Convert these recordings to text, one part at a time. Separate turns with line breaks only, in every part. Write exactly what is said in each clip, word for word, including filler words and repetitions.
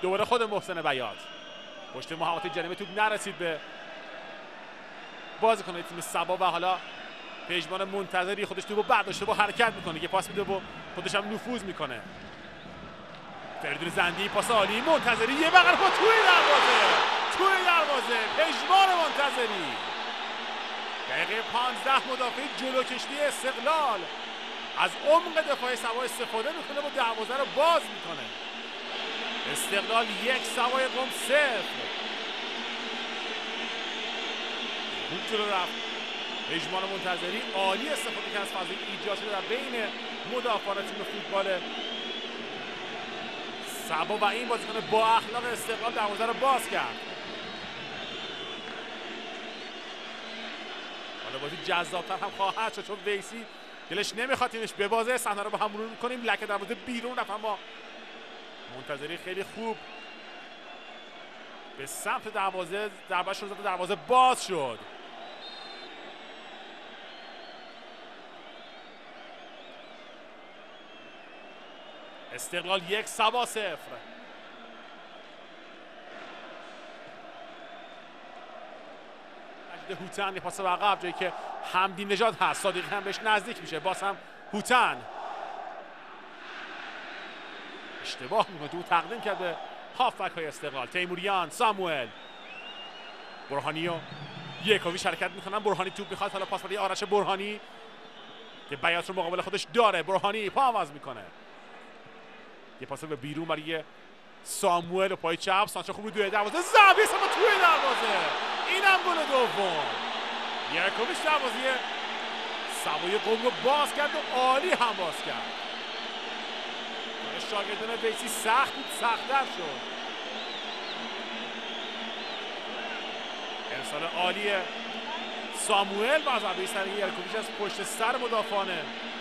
دوباره خود محسن بیات پشت محوطه جریمه توپ نرسید به بازیکن تیم سبا و حالا پژمان منتظری خودش توپو برداشته با حرکت میکنه که پاس میده و خودش هم نفوذ میکنه. فریدون زندی پاس عالی، منتظری یه بغل با توی دروازه توی دروازه پژمان منتظری. دقیقه پانزده مدافع جلو کشتی استقلال از عمق دفاع سبا استفاده میکنه و دروازه رو باز میکنه. استقلال یک سوای قم صفر. خوب جلو رفت پژمان منتظری، عالی استفاده که از فضای ایجاد شده در بین مدافعان تیم فوتبال سبا و این بازیکن با اخلاق استقلال دروازه رو باز کرد. حالا بازی جذاب‌تر هم خواهد شد چون ویسی دلش نمیخواد تیمش ببازه. صحنه رو با هم مرور می‌کنیم. لکه دروازه بیرون رفت اما منتظری خیلی خوب به سمت دروازه ضربه‌اش رو زد و دروازه باز شد. استقلال یک سبا صفر. مجید هوتن یه پاس به عقب جایی که حمدی نژاد هست، صادقی هم بهش نزدیک میشه، باز هم هوتن اشتباه میکنه تو تقدیم کرد به هافبک های استقلال. تیموریان، ساموئل، برهانی و یکویچ حرکت میکنن. برهانی توپ میخواد، حالا پاس برای آرش برهانی که بیات رو مقابل خودش داره. برهانی پا عوض میکنه، یه پاس به بیرون برای ساموئل و پای چپ. سانچو خوب رو دوی دروازه، ضربه سما توی دروازه، اینم گل دوم. یکویچ دروازه سوای قم رو باز کرد و عالی هم باز کرد. شاگردان ویسی سخت بود، سخت‌تر شد. ارسال عالی ساموئل و ضربه سر یکویچ از پشت سر مدافعانه.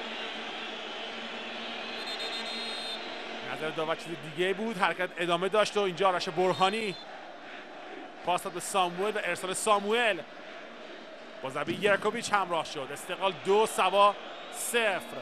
نظر داور چیز دیگه بود، حرکت ادامه داشت و اینجا آرش برهانی پاس داد به ساموئل و ارسال ساموئل با ضربه یکویچ همراه شد. استقلال دو سبا صفر.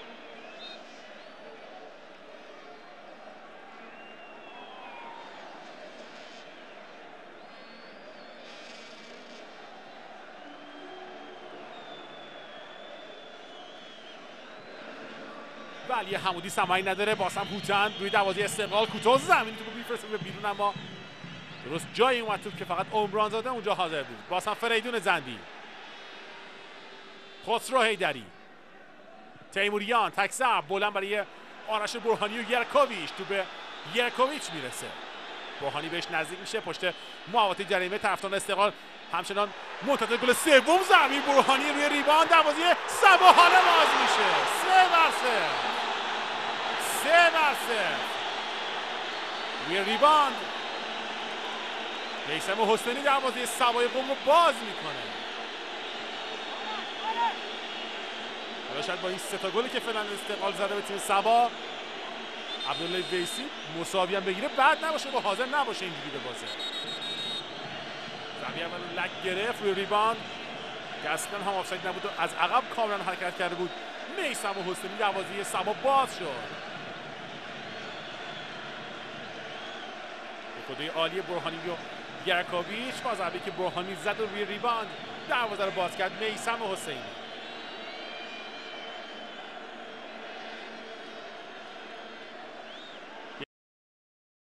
ولی حمودی سمعی نداره، باز هم هوتن روی دروازه استقلال کوتاه زمین توپو میفرسته به بیرون اما درست جایی اومد توپ که فقط عمران زاده اونجا حاضر بود. باز هم فریدون زندی، خسرو حیدری، تیموریان تک ضرب بلند برای آرش برهانی و یرکویچ. تو به یرکویچ میرسه، برهانی بهش نزدیک میشه. پشت محوطه جریمه طرفداران استقلال همچنان منتظر گل سوم. ضربه برهانی روی ریباند دروازه سبا حالا باز میشه. سه بر سه سه بر سه روی ریباند میثم حسینی دروازه سبای قم رو باز میکنه. حالا شاید با این سه تا گلی که فعلا استقلال زده به تیم سبا عبدالله ویسی مساوی هم بگیره بعد نباشه و حاضر نباشه اینجوری به بازه. ضربه اول لک گرفت روی ریباند که اصلا هم آفساید نبود و از عقب کاملا حرکت کرده بود. میثم حسینی دروازه سبا باز شد. خدای عالی برهانی و یرکویچ با ضربه‌ای که برهانی زد و روی ریباند دروازه رو باز کرد میثم حسینی.